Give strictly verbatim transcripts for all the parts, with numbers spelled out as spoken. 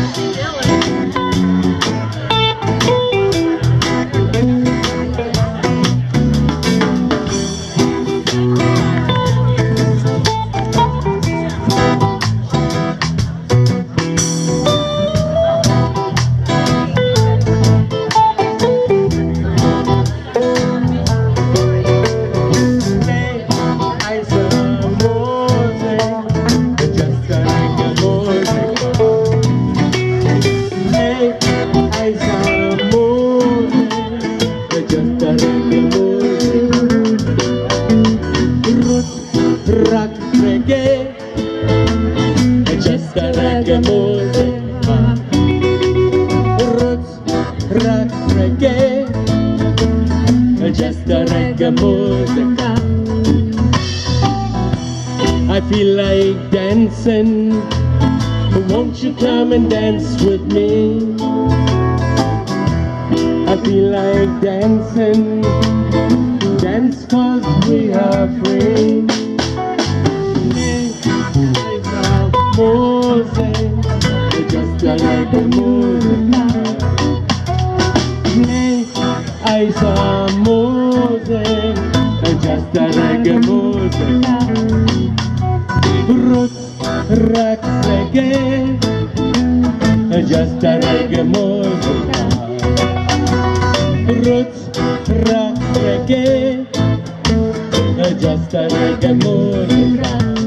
Just a reggae musica. I feel like dancing. Won't you come and dance with me? I feel like dancing. Dance cause we are free. Just a reggae musica. I saw music, just a reggae music. Roots, rock, reggae, just a reggae music. Roots, rock, reggae, just a reggae music.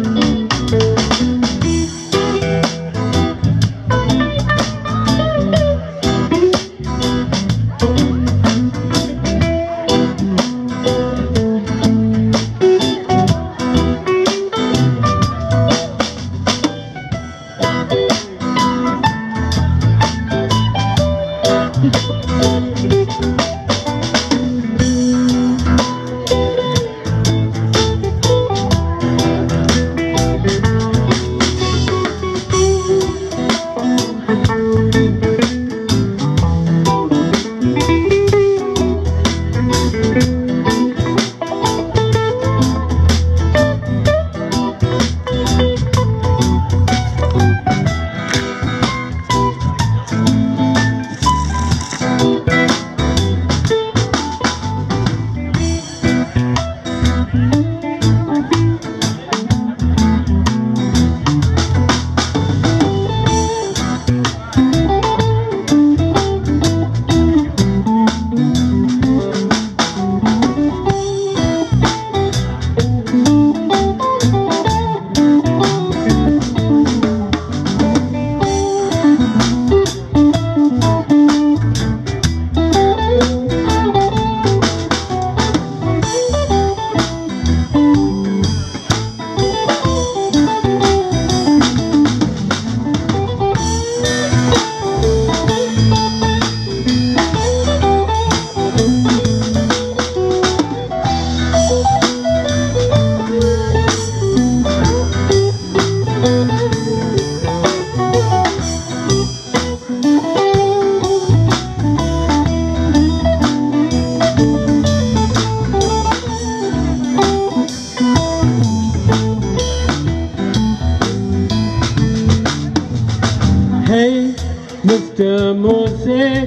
Hey, Mister Music,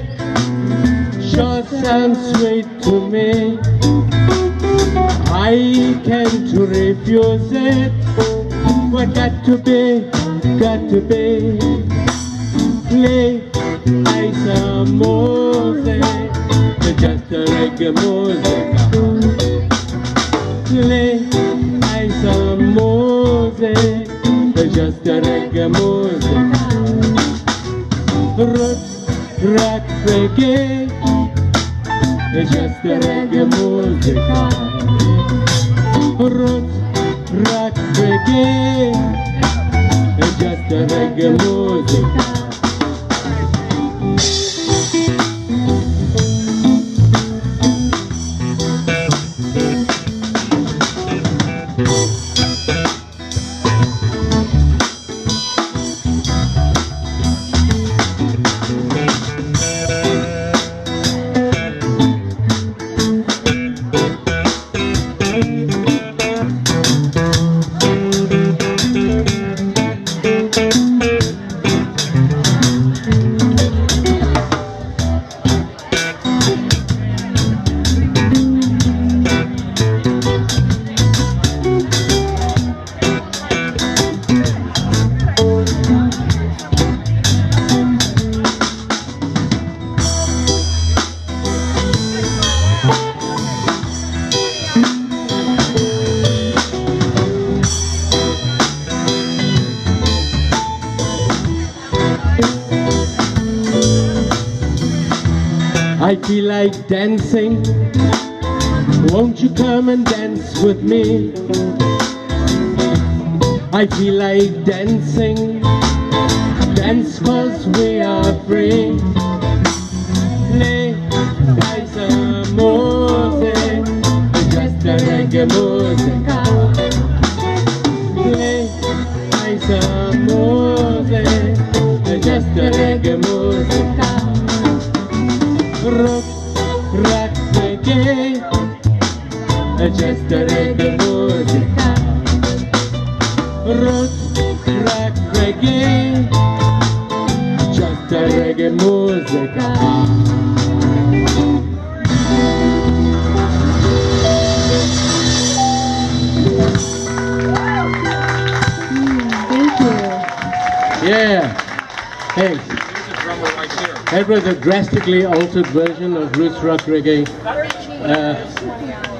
sure sounds sweet to me. I can't refuse it. What got to be, got to be. Play some music, just a reggae music. Play some music, just a reggae music. Roots, rock, reggae, just a reggae music. Roots, rock, reggae, just a reggae music. I feel like dancing. Won't you come and dance with me? I feel like dancing. Dance 'cause we are free. Play some music, just a reggae music. Play some music, just a reggae music. Rock, rock, reggae, just a reggae music. Rock, rock, reggae, just a reggae music. Yeah, thanks. That was a drastically altered version of roots rock reggae. Uh,